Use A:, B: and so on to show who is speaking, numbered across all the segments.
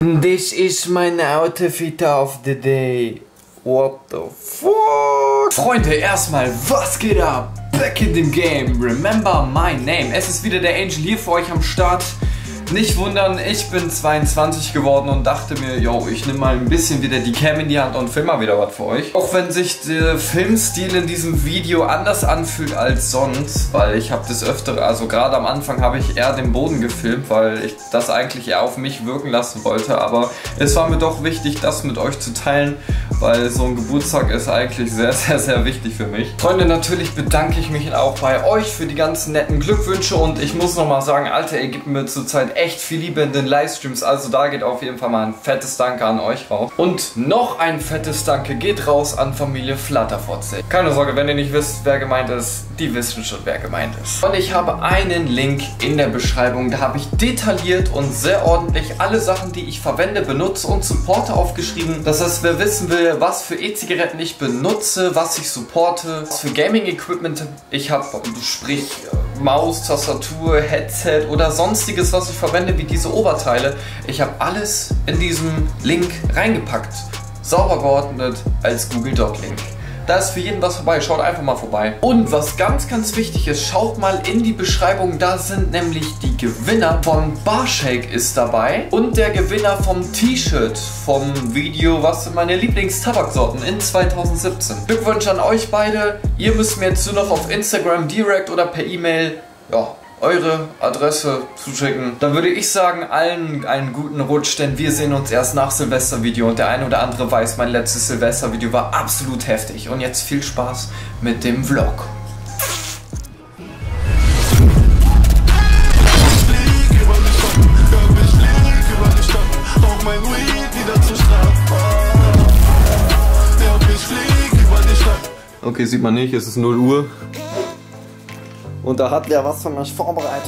A: This is my outfit of the day. What the fuck? Freunde, erstmal, was geht ab? Back in the game. Remember my name. Es ist wieder der Angel hier für euch am Start. Nicht wundern, ich bin 22 geworden und dachte mir, yo, ich nehme mal ein bisschen wieder die Cam in die Hand und film mal wieder was für euch. Auch wenn sich der Filmstil in diesem Video anders anfühlt als sonst, weil ich habe das öfter, also gerade am Anfang habe ich eher den Boden gefilmt, weil ich das eigentlich eher auf mich wirken lassen wollte, aber es war mir doch wichtig, das mit euch zu teilen, weil so ein Geburtstag ist eigentlich sehr, sehr, sehr wichtig für mich. Freunde, natürlich bedanke ich mich auch bei euch für die ganzen netten Glückwünsche und ich muss nochmal sagen, Alter, ihr gebt mir zurzeit echt viel Liebe in den Livestreams, also da geht auf jeden Fall mal ein fettes Danke an euch raus. Und noch ein fettes Danke geht raus an Familie Flatterfotze. Keine Sorge, wenn ihr nicht wisst, wer gemeint ist, die wissen schon, wer gemeint ist. Und ich habe einen Link in der Beschreibung, da habe ich detailliert und sehr ordentlich alle Sachen, die ich verwende, benutze und supporte aufgeschrieben. Das heißt, wer wissen will, was für E-Zigaretten ich benutze, was ich supporte, was für Gaming-Equipment ich habe, sprich Maus, Tastatur, Headset oder sonstiges, was ich verwende, wie diese Oberteile. Ich habe alles in diesem Link reingepackt. Sauber geordnet als Google Doc Link. Da ist für jeden was vorbei, schaut einfach mal vorbei. Und was ganz, ganz wichtig ist, schaut mal in die Beschreibung, da sind nämlich die Gewinner von Barshake ist dabei und der Gewinner vom T-Shirt vom Video, was sind meine Lieblings-Tabaksorten in 2017. Glückwunsch an euch beide, ihr müsst mir jetzt nur noch auf Instagram direkt oder per E-Mail, ja, eure Adresse zuschicken. Dann würde ich sagen, allen einen guten Rutsch, denn wir sehen uns erst nach Silvestervideo und der eine oder andere weiß, mein letztes Silvestervideo war absolut heftig. Und jetzt viel Spaß mit dem Vlog. Okay, sieht man nicht, es ist 0 Uhr. Und da hat der was für mich vorbereitet.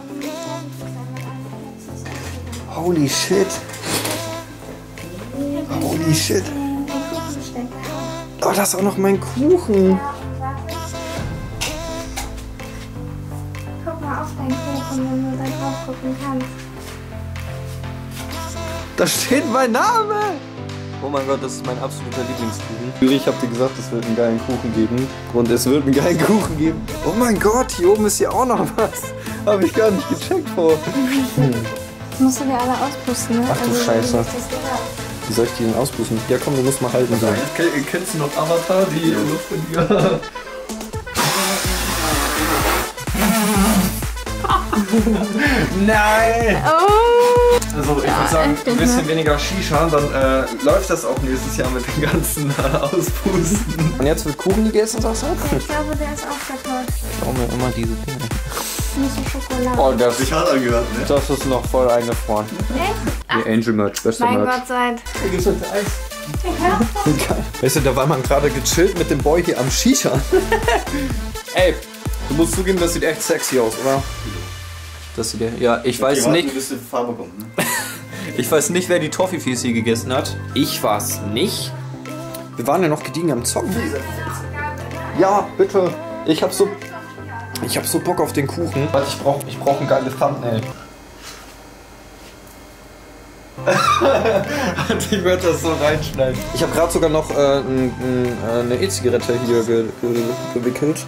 A: Holy shit. Holy shit. Oh, das ist auch noch mein Kuchen.
B: Guck mal auf deinen Kuchen, wenn du da drauf gucken kannst.
A: Da steht mein Name. Oh mein Gott, das ist mein absoluter Lieblingskuchen. Ich hab dir gesagt, es wird einen geilen Kuchen geben. Und es wird einen geilen Kuchen geben. Oh mein Gott, hier oben ist ja auch noch was. Habe ich gar nicht gecheckt vor.
B: Das musst du dir alle auspusten, ne?
A: Ach du Scheiße. Wie soll ich die denn auspusten? Ja komm, du musst mal halten. So. Kennst du noch Avatar, die Luftfigur? Nein! Oh. Also ich würde sagen, ein bisschen weniger Shisha, dann läuft das auch nächstes Jahr mit den ganzen Auspusten. Und jetzt wird Kuchen gegessen, sagst du?
B: Ich glaube, der ist aufgetaut.
A: Ich glaube mir immer diese Dinge.
B: Nicht so Schokolade.
A: Oh, das
C: sich hart angehört, ne?
A: Das ist noch voll eingefroren.
B: Echt?
A: Die Angel Merch, beste
B: Mein
A: Merch.
B: Gott, seid.
C: Hier gibt's heute Eis.
A: Geil. Weißt du, da war man gerade gechillt mit dem Boy hier am Shisha. Ey, du musst zugeben, das sieht echt sexy aus, oder? Das sieht ja, ich weiß nicht.
C: Ein bisschen Farbe kommt, ne?
A: Ich weiß nicht, wer die Toffifees hier gegessen hat. Ich war's nicht. Wir waren ja noch gediegen am Zocken. Ja, bitte. Ich hab so Bock auf den Kuchen. Warte, ich brauch ein geiles Thumbnail. Ich werde das so reinschneiden. Ich habe gerade sogar noch eine E-Zigarette hier gewickelt.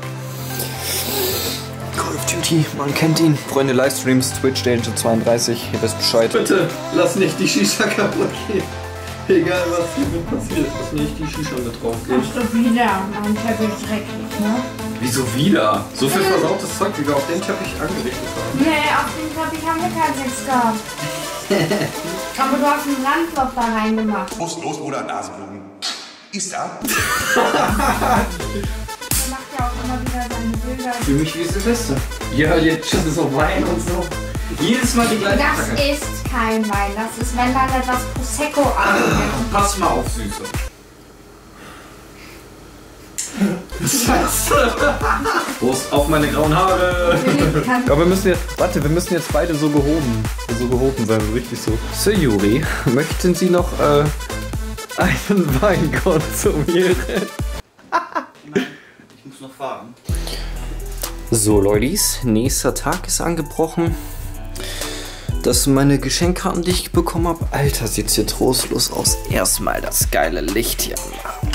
A: Call of Duty, man kennt ihn. Freunde, Livestreams, Twitch, Danger32, ihr wisst Bescheid.
C: Bitte, lass nicht die Shisha kaputt gehen. Egal was hier passiert, lass nicht die Shisha mit drauf gehen.
B: Ach, wieder. Mein Teppich dreckig, ne?
C: Wieso wieder? So viel versautes Zeug, wie wir auf den Teppich angerichtet haben.
B: Nee, auf den Teppich haben wir keinen Sex gehabt. Aber du hast ein Landloch da reingemacht.
D: Los, Bruder, Nasenblumen. Ist da?
B: Der macht ja auch immer wieder seine Bilder.
C: Für mich wie Silvester. Ja, jetzt schon so Wein und so. Jedes Mal die gleiche
B: Das
D: Kacke.
B: ist kein Wein, das ist, wenn dann etwas Prosecco angeht.
C: Pass mal auf, Süße. Scheiße. Prost auf meine grauen Haare.
A: Aber wir müssen jetzt beide so gehoben sein, so richtig so. So, Juri, möchten Sie noch einen Wein konsumieren?
C: Ich muss noch fahren.
A: So, Leute, nächster Tag ist angebrochen. Das sind meine Geschenkkarten, die ich bekommen habe. Alter, sieht's hier trostlos aus. Erstmal das geile Licht hier anmachen.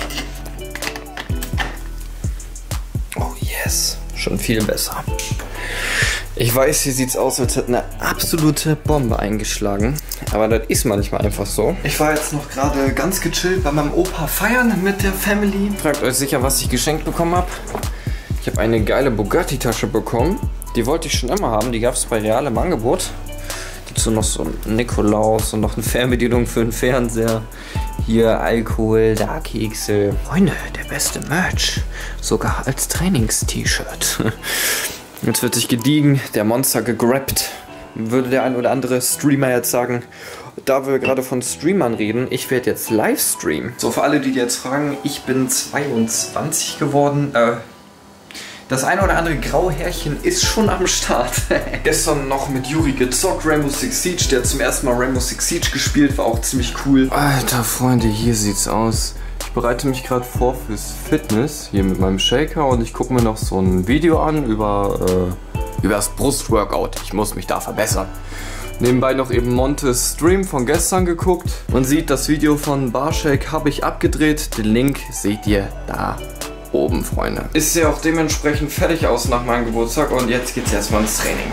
A: Oh yes, schon viel besser. Ich weiß, hier sieht's aus, als hätte eine absolute Bombe eingeschlagen. Aber das ist manchmal einfach so. Ich war jetzt noch gerade ganz gechillt bei meinem Opa feiern mit der Family. Fragt euch sicher, was ich geschenkt bekommen habe. Ich habe eine geile Bugatti-Tasche bekommen. Die wollte ich schon immer haben. Die gab es bei Real im Angebot. Dazu noch so ein Nikolaus und noch eine Fernbedienung für den Fernseher. Hier Alkohol, da Kekse. Freunde, der beste Merch. Sogar als Trainings-T-Shirt. Jetzt wird sich gediegen, der Monster gegrabt. Würde der ein oder andere Streamer jetzt sagen. Da wir gerade von Streamern reden, ich werde jetzt Livestreamen. So, für alle, die jetzt fragen, ich bin 22 geworden. Das eine oder andere graue Härchen ist schon am Start. Gestern noch mit Juri gezockt, Rainbow Six Siege. Der hat zum ersten Mal Rainbow Six Siege gespielt, war auch ziemlich cool. Alter Freunde, hier sieht's aus. Ich bereite mich gerade vor fürs Fitness, hier mit meinem Shaker, und ich gucke mir noch so ein Video an über das Brustworkout. Ich muss mich da verbessern. Nebenbei noch eben Montes Stream von gestern geguckt. Man sieht, das Video von Barshake habe ich abgedreht. Den Link seht ihr da oben, Freunde. Ist ja auch dementsprechend fertig aus nach meinem Geburtstag und jetzt geht's erstmal ins Training.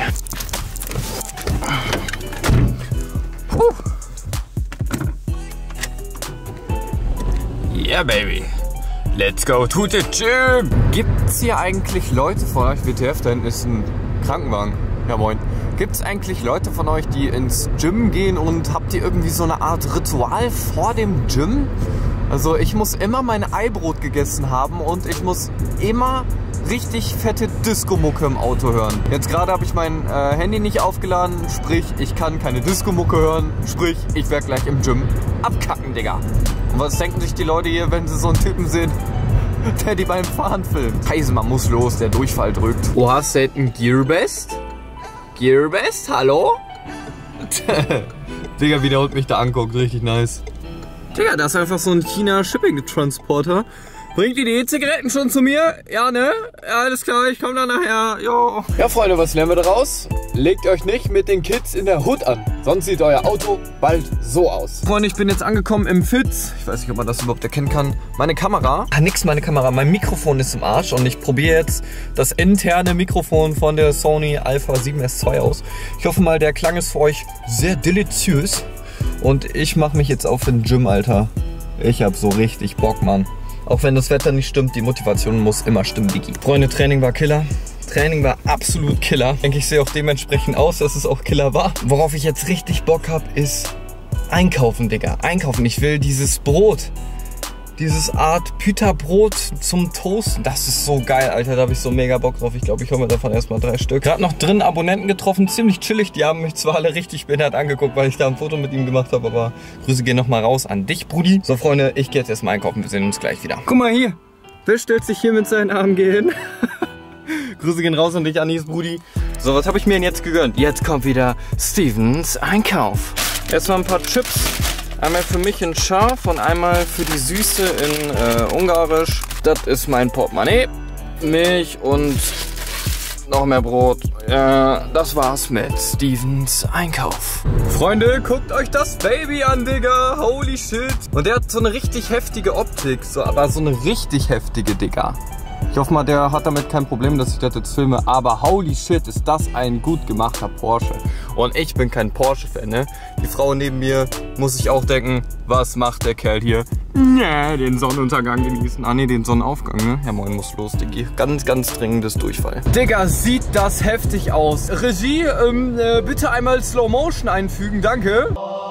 E: Yeah, baby. Let's go to the gym.
A: Gibt's hier eigentlich Leute von euch, WTF, da hinten ist ein Krankenwagen. Ja, moin. Gibt's eigentlich Leute von euch, die ins Gym gehen, und habt ihr irgendwie so eine Art Ritual vor dem Gym? Also ich muss immer mein Eibrot gegessen haben und ich muss immer richtig fette Disco-Mucke im Auto hören. Jetzt gerade habe ich mein Handy nicht aufgeladen, sprich ich kann keine Disco-Mucke hören, sprich ich werde gleich im Gym abkacken, Digga. Und was denken sich die Leute hier, wenn sie so einen Typen sehen, der die beim Fahren filmt? Heisemann muss los, der Durchfall drückt. Oh, hast du einen Gearbest? Gearbest, hallo? Digga, wie der Hund mich da anguckt, richtig nice. Digga, das ist einfach so ein China-Shipping-Transporter. Bringt ihr die E-Zigaretten schon zu mir? Ja, ne? Ja, alles klar, ich komme dann nachher. Jo. Ja, Freunde, was lernen wir daraus? Legt euch nicht mit den Kids in der Hood an. Sonst sieht euer Auto bald so aus. Freunde, ich bin jetzt angekommen im Fitz. Ich weiß nicht, ob man das überhaupt erkennen kann. Meine Kamera. Meine Kamera. Mein Mikrofon ist im Arsch und ich probiere jetzt das interne Mikrofon von der Sony Alpha 7S II aus. Ich hoffe mal, der Klang ist für euch sehr deliziös. Und ich mache mich jetzt auf den Gym, Alter. Ich hab so richtig Bock, Mann. Auch wenn das Wetter nicht stimmt, die Motivation muss immer stimmen, Digi. Freunde, Training war Killer. Training war absolut Killer. Ich denke, ich sehe auch dementsprechend aus, dass es auch Killer war. Worauf ich jetzt richtig Bock habe, ist einkaufen, Digga. Einkaufen. Ich will dieses Brot. Dieses Art Pita-Brot zum Toasten. Das ist so geil, Alter. Da habe ich so mega Bock drauf. Ich glaube, ich hole mir davon erstmal 3 Stück. Gerade noch drin Abonnenten getroffen. Ziemlich chillig. Die haben mich zwar alle richtig behindert angeguckt, weil ich da ein Foto mit ihm gemacht habe. Aber Grüße gehen nochmal raus an dich, Brudi. So, Freunde, ich gehe jetzt erstmal einkaufen. Wir sehen uns gleich wieder. Guck mal hier. Wer stellt sich hier mit seinen Armen hin? Grüße gehen raus an dich, Anis, Brudi. So, was habe ich mir denn jetzt gegönnt? Jetzt kommt wieder Stevens Einkauf. Erstmal ein paar Chips. Einmal für mich in scharf und einmal für die Süße in ungarisch. Das ist mein Portemonnaie. Milch und noch mehr Brot. Das war's mit Stevens Einkauf. Freunde, guckt euch das Baby an, Digga. Holy shit. Und der hat so eine richtig heftige Optik. So, aber so eine richtig heftige, Digga. Ich hoffe mal, der hat damit kein Problem, dass ich das jetzt filme. Aber holy shit, ist das ein gut gemachter Porsche. Und ich bin kein Porsche-Fan, ne? Die Frau neben mir muss sich auch denken, was macht der Kerl hier? Ja, den Sonnenuntergang genießen. Ah ne, den Sonnenaufgang, ne? Ja, moin, muss los, Diggi. Ganz, ganz dringendes Durchfall. Digga, sieht das heftig aus. Regie, bitte einmal Slow Motion einfügen, danke.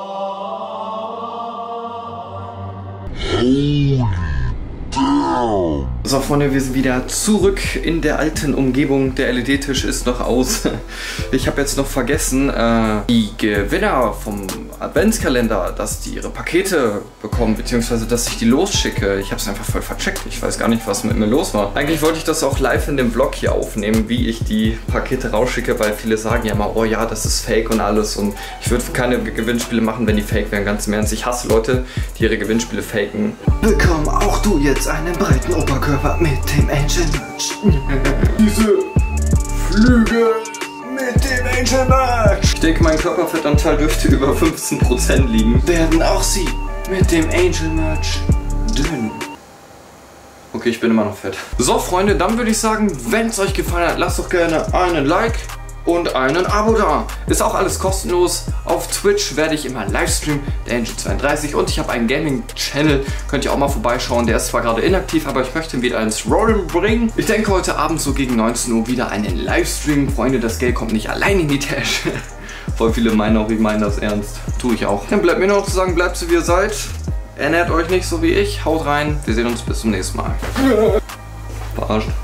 A: So, Freunde, wir sind wieder zurück in der alten Umgebung. Der LED-Tisch ist noch aus. Ich habe jetzt noch vergessen, die Gewinner vom Adventskalender, dass die ihre Pakete bekommen, beziehungsweise dass ich die losschicke. Ich habe es einfach voll vercheckt. Ich weiß gar nicht, was mit mir los war. Eigentlich wollte ich das auch live in dem Vlog hier aufnehmen, wie ich die Pakete rausschicke, weil viele sagen ja mal, oh ja, das ist fake und alles. Und ich würde keine Gewinnspiele machen, wenn die fake wären, ganz im Ernst. Ich hasse Leute, die ihre Gewinnspiele faken. Bekomm auch du jetzt einen breiten Oberkörper mit dem Angel Merch. Diese Flügel mit dem Angel Merch.
C: Ich denke, mein Körperfettanteil dürfte über 15% liegen.
A: Werden auch Sie mit dem Angel Merch dünn.
C: Okay, ich bin immer noch fett.
A: So Freunde, dann würde ich sagen, wenn es euch gefallen hat, lasst doch gerne einen Like und einen Abo da. Ist auch alles kostenlos. Auf Twitch werde ich immer livestreamen, der Angel32, und ich habe einen Gaming-Channel. Könnt ihr auch mal vorbeischauen. Der ist zwar gerade inaktiv, aber ich möchte ihn wieder ins Rollen bringen. Ich denke heute Abend so gegen 19 Uhr wieder einen Livestream. Freunde, das Geld kommt nicht allein in die Tasche. Voll viele meinen auch, ich meine das ernst. Tue ich auch. Dann bleibt mir nur noch zu sagen, bleibt so wie ihr seid. Ernährt euch nicht so wie ich. Haut rein. Wir sehen uns bis zum nächsten Mal. Verarscht.